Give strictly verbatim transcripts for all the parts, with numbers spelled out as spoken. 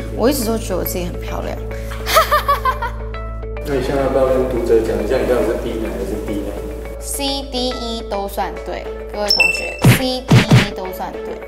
我一直都觉得我自己很漂亮。 那你现在要不要跟读者讲一下，你到底是 B 男还是 D 男 ？C、D、E 都算对，各位同学 ，C、D、E 都算对。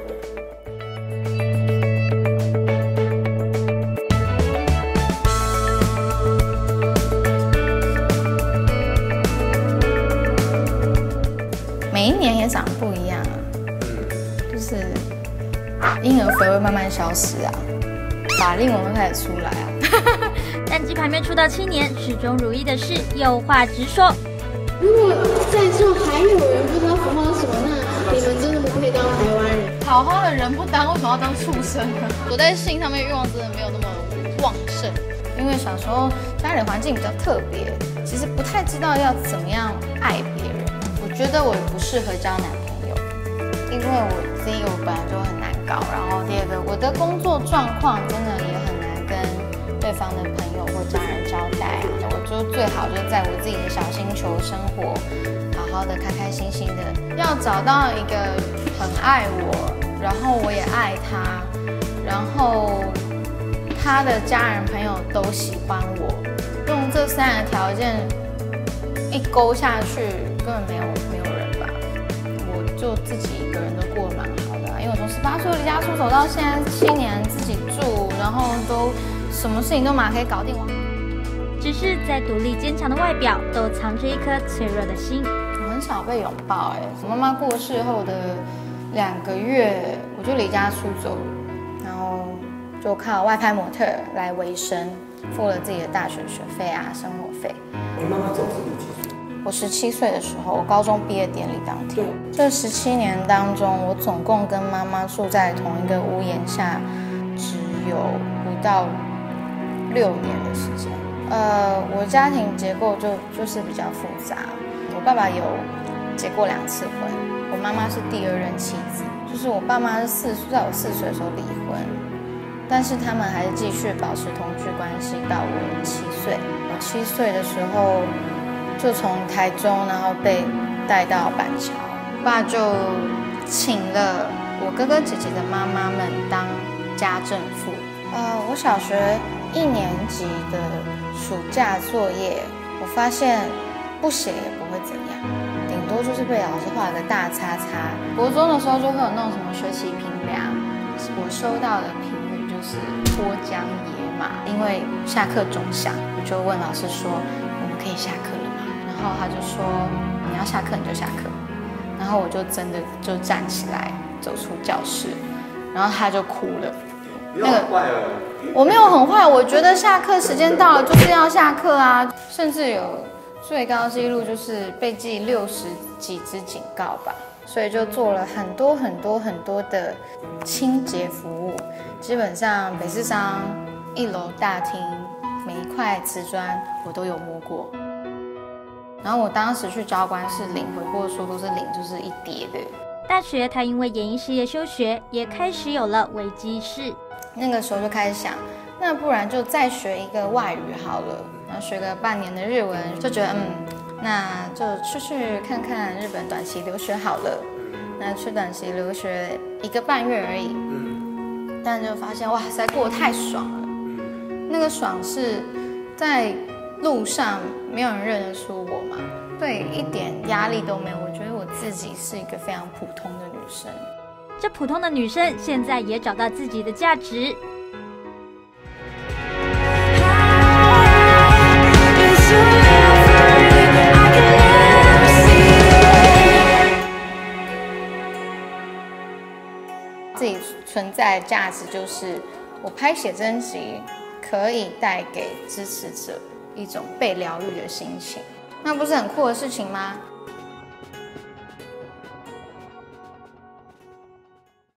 每一年也长得不一样啊，就是婴儿肥会慢慢消失啊，法令纹会开始出来啊。 但鸡排妹出道七年，始终如一的是有话直说。 如果在座还有人不知道符号是什么，那你们真的不配当台湾人。 好好的人不当，为什么要当畜生呢？我在性上面欲望真的没有那么旺盛，因为小时候家里环境比较特别，其实不太知道要怎么样爱别人。我觉得我不适合交男朋友，因为我第一个我本来就很难搞，然后第二个我的工作状况真的也很难跟对方的朋友或家人交代啊。我就最好就在我自己的小星球生活，好好的开开心心的，要找到一个很爱我，然后我也爱他，然后他的家人朋友都喜欢我，用这三个条件一勾下去，根本没有没有人吧。我就自己一个人都过得蛮好的、啊，因为我从十八岁离家出走到现在七年自己住，然后都什么事情都马上可以搞定。 只是在独立坚强的外表，都藏着一颗脆弱的心。 我很少被拥抱、欸，哎，我妈妈过世后的两个月，我就离家出走，然后就靠外拍模特来维生，付了自己的大学学费啊，生活费。 你妈妈走是你几岁？ 我十七岁的时候，我高中毕业典礼当天，这十七年当中，我总共跟妈妈住在同一个屋檐下，只有不到六年的时间。呃，我家庭结构就就是比较复杂。我爸爸有结过两次婚，我妈妈是第二任妻子，就是我爸妈是四在我四岁的时候离婚，但是他们还是继续保持同居关系到我七岁。我七岁的时候就从台中，然后被带到板桥，我爸就请了我哥哥姐姐的妈妈们当家政妇。呃，我小学一年级的暑假作业，我发现不写也不会怎样，顶多就是被老师画个大叉叉。国中的时候就会有那种什么学期评量，我收到的评语就是脱缰野马。因为下课钟响，我就问老师说：“我们可以下课了吗？”然后他就说：“你要下课你就下课。”然后我就真的就站起来走出教室，然后他就哭了。 那个坏了， 我没有很坏，我觉得下课时间到了就是要下课啊，甚至有最高纪录就是被记六十几支警告吧，所以就做了很多很多很多的清洁服务，基本上北市商一楼大厅每一块瓷砖我都有摸过，然后我当时去交官是领悔过书，都是领就是一叠的。 大学他因为演艺事业休学，也开始有了危机意识。 那个时候就开始想，那不然就再学一个外语好了，然后学个半年的日文，就觉得嗯，那就出去看看日本短期留学好了。那去短期留学一个半月而已，但就发现哇，实在过得太爽了。那个爽是在路上没有人认得出我嘛，对，一点压力都没有。我觉得我自己是一个非常普通的女生。 这普通的女生现在也找到自己的价值。自己存在的价值就是我拍写真集可以带给支持者一种被疗愈的心情，那不是很酷的事情吗？